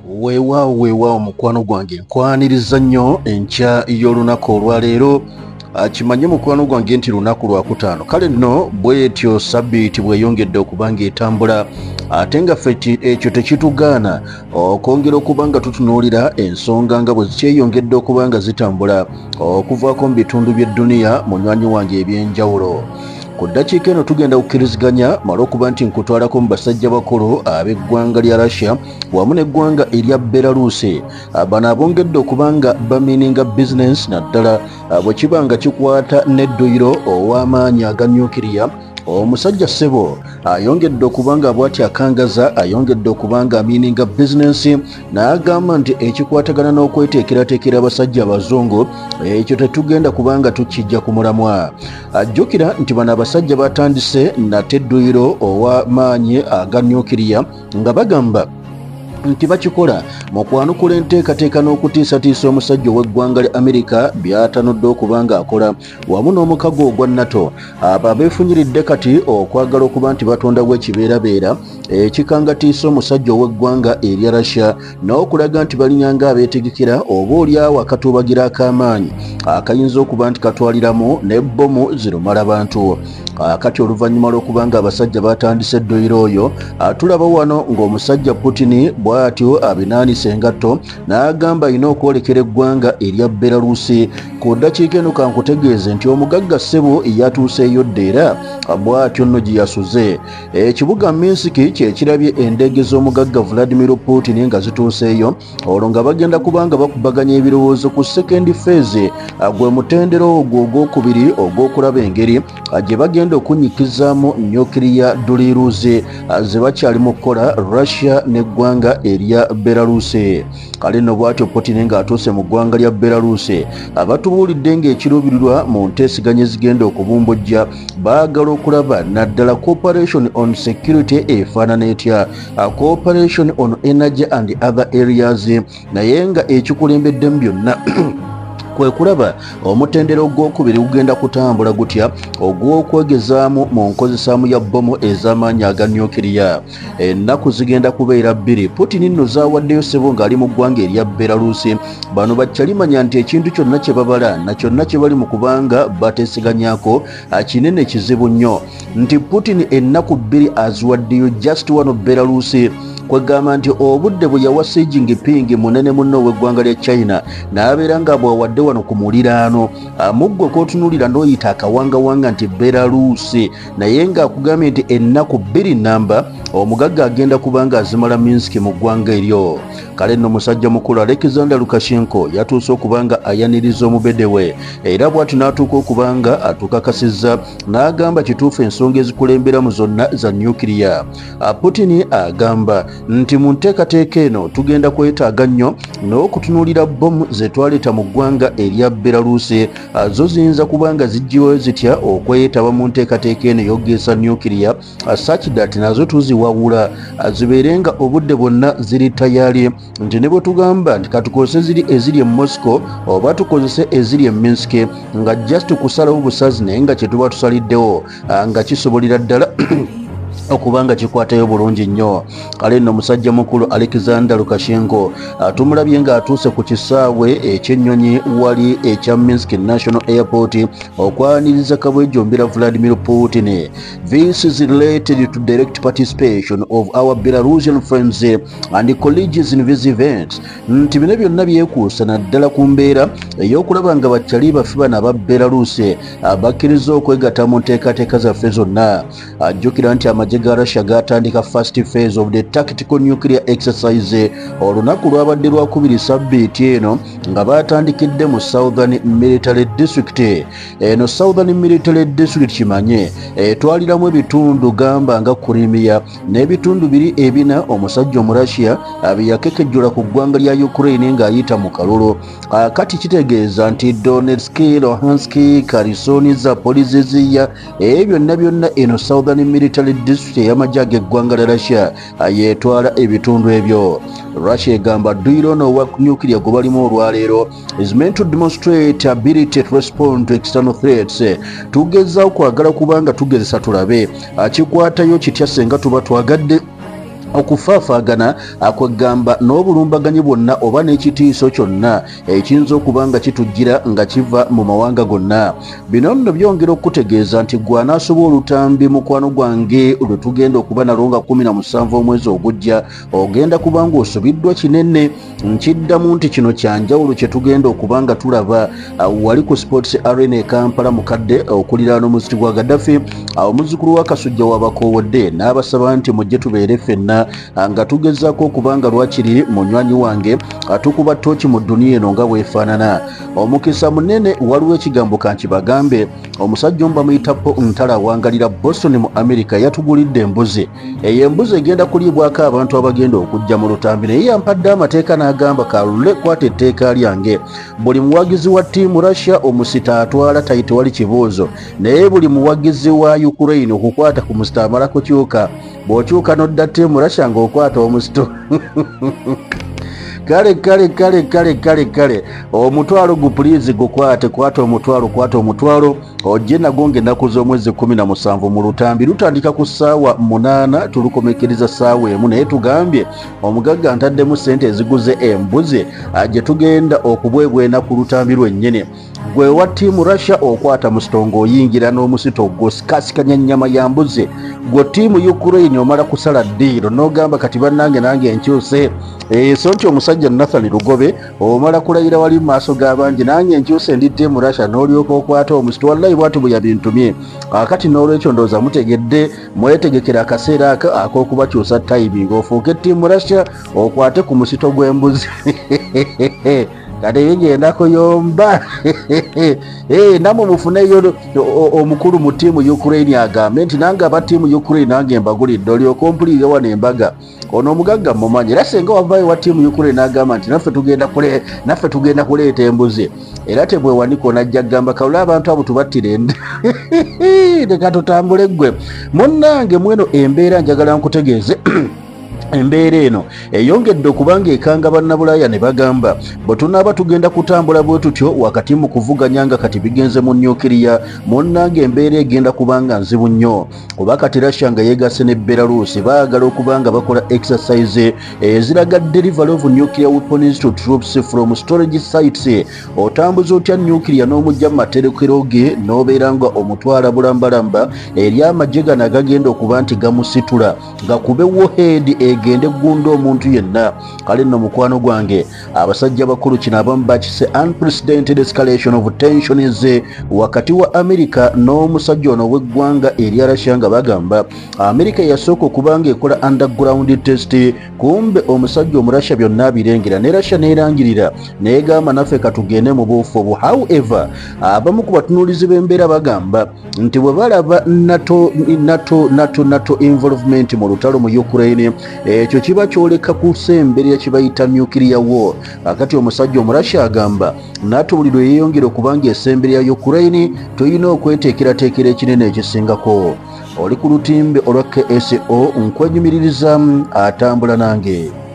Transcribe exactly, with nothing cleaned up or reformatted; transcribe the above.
Weewaawo weewaawo mukwano gwange nkwaniriza nnyo enkya y'olunaku olwaleero. Kimanye mukwano gwange nti lunaku lwakutaano. Kale nno bwetyo sabbiiti bweyongedde okuba ng'etambula ate nga ffe ekyo tekitugaana okwongera okuba nga tutunuulira ensonga nga bwe zikyeyongedde okuba nga zitambula okuvaako mu bitundu by'edduniya munywanyi wange eby'enjawulo. Ku ddakiika eno tugenda kukkiriziganya mala okuba nti nkutwalako mu basajja bakulu ab'eggwanga lya Russia wamu n'eggwanga erya Belarus. Bano abongedde okuba nga bamininga bizinensi naddala bwe kiba nga kikwata n'edduyiro ow'amaanyi aga nyukiriya. Omusajja ssebo ayongedde okuba nga bw'ati akangaza, ayongedde okuba nga amininga bizinensi n'agamba nti ekikwatagana n'okweteekerateekera abasajja abazungu ekyo tetugenda kuba nga tukijja ku mulamwa. Ajjukira nti bano abasajja batandise nate edduyiro ow'amaanyi aga nyukiriya nga bagamba nti bakikola mu kwanukula enteekateeka n'okutiisatiisa omusajja ow'eggwanga lya Amerika by'atanudde okuba ng'akola wamu n'omukago ogwa NATO. Abo abeefunyiridde kati okwagala okuba nti batondawo ekibeerabeera ekikangatiisa omusajja ow'eggwanga erya Russia n'okulaga nti balinyanga abeetegekera oba olyawo akatuubagira ak'amaanyi akayinza okuba nti katwaliramu ne bbomu zirumala bantu. Kati oluvannyuma lw'okuba nga abasajja batandise edduyiro oyo, tulaba wano ng'omusajja Putin bw'atyo abinaanisa engatto n'agamba alina okwolekera eggwanga erya Belarus. Ku ddakiika eno kankutegeeze nti omugagga ssebo yatuuseeyo dda era bw'atyo nno gye yasuze. Ekibuga Minsk kye kirabye endege z'omugagga Vladimir Putin nga zituuseeyo, olwo nga bagenda kuba nga bakubaganya ebirowoozo ku second phase gwe mutendero ogwo ogwokubiri ogw'okulaba engeri gye bagenda okunyikizaamu nyukiriya duliruze ze bakyali mu kukola Russia n'eggwanga erya Belarus. Kale nno bw'atyo Putin ng'atuuse mu ggwanga lya Belarus abatubuulidde ng'ekiruubirirwa mu nteesiganya ezigenda okubumbujja baagala okulaba naddala cooperation on security efaanana etya, cooperation on energy and other areas, naye nga ekikulembeddemu byonna kwe kulaba omutendero ogwokubiri gugenda kutambula gutya ogw'okwegezaamu mu nkozesaamu ya bbomu ez'amaanyi aga nyukiriya. Ennaku zigenda kubeera bbiri. Putin nno zaawaddeyo ssebo ng'ali mu ggwanga erya Belarus. Bano bakyalimanya nti ekintu kyonna kye babala na kyonna kye bali mu kubanga bateesiganyaako kinene kizibu nnyo, nti Putin ennaku bbiri aziwaddeyo just wano Belarus. Kwegamba nti obudde bwe yawa Xi Jinping munene munno w'eggwanga lya China n'abeera nga bw'awadde wano ku muliraano muggwe k'otunuulira n'oyita akawangawanga nti Belarus, naye ng'akugambye nti ennaku bbiri namba omugagga agenda kuba nga azimala Minsk mu ggwanga eryo. Kale nno musajja mukulu Alexander Lukashenko yatuuse okuba nga ayaniriza omubede we era bw'ati n'atuuka okuba nga atukakasizza n'agamba kituufu ensonga ezikulemberamu zonna za nyukiriya. Putin agamba nti mu nteekateeka eno tugenda kwetaaga nnyo n'okutunuulira bbomu ze twaleeta mu ggwanga erya Belarus. Zo ziyinza kuba nga zijjiweyo zitya okweyetaba mu nteekateeka eno ey'okugesa nyukiriya such that nazo tuziwawula zibeere nga obudde bwonna ziri tayali, nti ne bwe tugamba nti katukozese ziri eziri e Moscow oba tukozese eziri e Minsk nga just kusalawo busazi naye nga kye tuba tusaliddewo nga kisobolera ddala okubanga kikwatayo bulungi nnyo. Kale nno musajja mukulu Alexander Lukashenko tumulabye ng'atuuse ku kisaawe ekyennyonyi wali ekya Minsk National Airport okwaniriza kabwejombera Vladimir Putin. This is related to direct participation of our Belarusian friends and colleagues in this event. Nti bino byonna byekuusa naddala ku mbeera ey'okulaba nga bakyali baffe bano aba Belarus bakkiriza okwegatta mu nteekateeka zaffe zonna. Ajjukira nti amagye ga Russia gatandika first phase of the tactical nuclear exercise olunaku lwabadde lwakubiri sabbiiti eno nga batandikidde mu Southern Military District. Eno Southern Military District kimanye etwaliramu ebitundu gamba nga Crimea n'ebitundu biri ebina omusajja omu Russia byakekejjula ku ggwanga lya Ukraine ng'ayita mu kalulu. Kati kitegeeza nti Donetsk, Luhansk, Kherson, Zaporizhzhia ebyo byonna byonna eno Southern Military District ey'amagye ag'eggwanga lya Russia yeetwala ebitundu ebyo. Russia egamba dduyiro ono owa nyukiriya gwe balimu olwaleero is meant to demonstrate ability to respond to external threats. Tugezaawo kwagala kubanga tugezesa tulabe akikwatayo kitya senga tuba twagadde okufaafagana akwegamba n'obulumbaganyi bwonna oba n'ekitiiso kyonna ekiyinza okuba nga kitujjira nga kiva mu mawanga gonna. Bino nno byongera okutegeeza nti gwe anaasoba olutambi mukwano gwange lwe tugenda okuba nalwo nga kumi na musanvu omwezi ogujja ogenda kuba ng'osubiddwa kinene. Nkiddamu nti kino kyanjawulo kye tugenda okuba nga tulaba wali ku sports arena e Kampala mukadde okuliraana omuziti gwa Gaddafi. Omuzzukulu wa Kasujja w'abakoowodde n'abasaba nti mujje tubeere ffenna nga tugezaako okuba nga lwakiri munywanyi wange atukuba ttooki mu dduniya eno nga bwefaanana. Omukisa munene waliwo ekigambo kankibagambe. Omusajja omu bamuyita Ntala awangalira Boston mu America yatugulidde embuzi. Eyo embuzi egenda kuliibwako abantu abagenda okujja mu lutambi naye yampadde amateeka n'agamba Kalule kwata etteeka lyange. Buli muwagizi wa ttiimu Russia omusita atwala tayite wali kibuuzo naye buli muwagizi wa Ukraine okukwata ku musita amala kukyuka. Bw'okyuka n'odda ttiimu Russia ng'okwata omusito. Kale kale kale kale kale kale omutwalo gu please gukwate kwata omutwalo kwata omutwalo ojje nagonge ennaku z'omwezi kumi na musanvu mu lutambi lutandika ku ssaawa munaana tulukomekereza ssaawa emu naye tugambye omugagga ntaddemu ssente eziguze embuzi gye tugenda okubwebwena ku lutambi lwennyini. Gwe wa ttiimu Russia okwata musito ng'oyingira n'omusito gw'osikasikanya nnyama ya mbuzi. Gwe ttiimu Ukraine omala kusala ddiiro n'ogamba kati bannange nange enkyuse. So nti omusajja Nathan Lugobe omala kulayira wali mu maaso g'abangi nange enkyuse ndi ttiimu Russia n'olyoka okwata omusito wallahi bw'ati bwe yabintumye. Akati n'olwekyo ndowooza mutegedde mwetegekera akaseera ako ak'okubakyusa timing ofuuke ttiimu Russia okwate ku musito gw'embuzi. Kati ngenda kuyomba namwe mufuneyo omukulu mu ttiimu Ukraine agambe nti nange aba ttiimu Ukraine nange mbagulidde olyoka ompulirira wano embaga. Ono omugagga mumanyi era singa wavaayo wa ttiimu Ukraine agamba nti naffe tugenda kule naffe tugenda kuleeta embuzi era tebwewanika onajja gamba Kalule abantu abo tubattire enda. Leka tutambule ggwe munnange mweno embeera njagala nkutegeeze. Embeera eno eyongedde okubanga ekanga bannabulaaya ne bagamba bwe tunaaba tugenda kutambula bwe tutyo wakati mu kuvuganya nga kati bigenze mu nyukiriya munnange embeera egenda kubanga nzibu nnyo kuba kati Russia nga yeegasse ne Belarus baagala okubanga bakola exercise eziraga delivery of nuclear weapons to troops from storage sites. Otambuza otya nyukiriya n'omujja mu materekero ge n'obeera nga omutwala bulambalamba eri amagye gano agagenda okuba nti gamusitula gakube warhead egende gunda omuntu yenna. Kale nno mukwano gwange abasajja bakulu kino abamu bakise unprecedented escalation of tensions wakati wa America n'omusajja ono w'eggwanga erya Russia nga bagamba America yasooka okubanga ekola underground test kumbe omusajja omurasha byonna birengera ne Russia neerangirira neegamba naffe katugende mu buufu obwo. However abamu ku batunuulizi b'embeera bagamba nti bwe balaba NATO, NATO, NATO, NATO involvement mu lutalo mu Ukraine ekyo kiba kyoleka kusemberera kibayita nuclear war. Akati omusajja omurasha agamba NATO buli lwe yeeyongera okubanga esemberera Ukraine tulina okweteekerateekera ekinene ekisingako. Oli ku lutimbe olwa K S O nkwenyumiririza atambula nange.